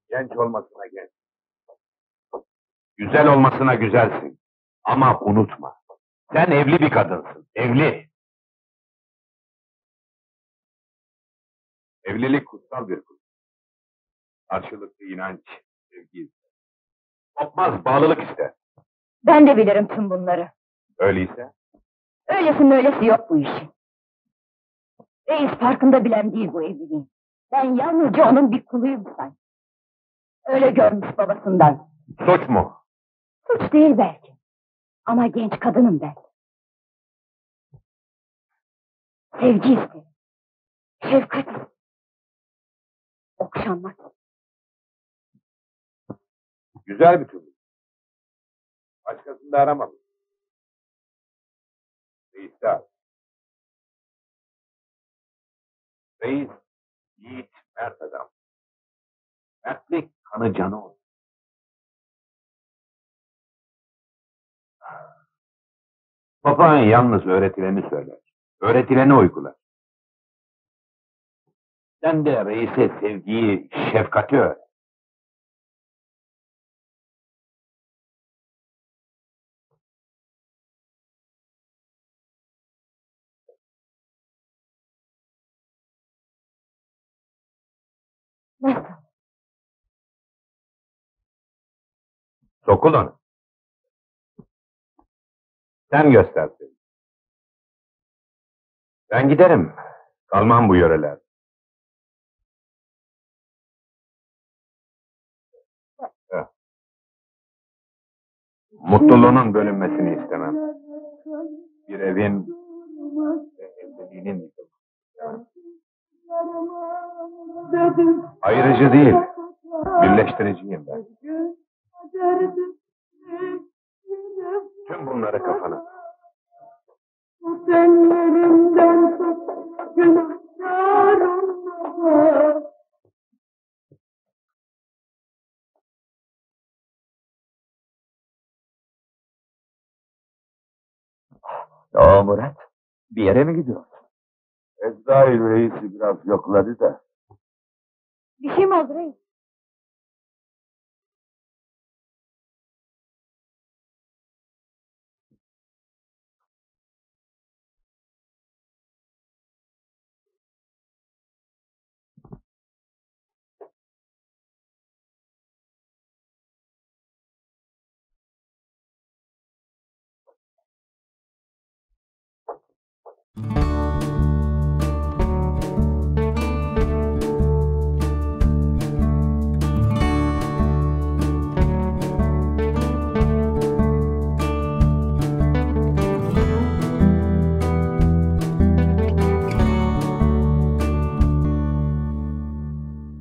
Genç olmasına genç. Güzel olmasına güzelsin. Ama unutma. Sen evli bir kadınsın. Evli. Evlilik kutsal bir kurum. Karşılıklı inanç, sevgi ister. Kopmaz bağlılık ister. Ben de bilirim tüm bunları. Öyleyse Öylesi öylesi yok bu işin. Reis farkında bilen değil bu evliliğin. Ben yalnızca onun bir kuluyum sanki. Öyle görmüş babasından. suç mu? Suç değil belki. Ama genç kadınım ben. Sevgi isterim. Şefkat isterim. Okşanmak. Güzel bir türlü. Başkasını da aramam. Reis de ar. Reis, yiğit, mert adam. Mertlik kanı canı olur. Papağan yalnız öğretileni söyler. Öğretileni uygular. Sen de reise sevgiyi, şefkati öğret. Nasıl? Sokul onu. Sen göstersin. Ben giderim. Kalmam bu yöreler. Mutluluğunun bölünmesini istemem. Bir evin ve evliliğinin yıkılması. Ayrıcı değil, birleştiriciyim ben. Tüm bunları kafana. Senin elinden tut, günahkarım baba. Murat, bir yere mi gidiyorsun? Ezrail reisi biraz yokladı da. Bir şey mi oldu reis?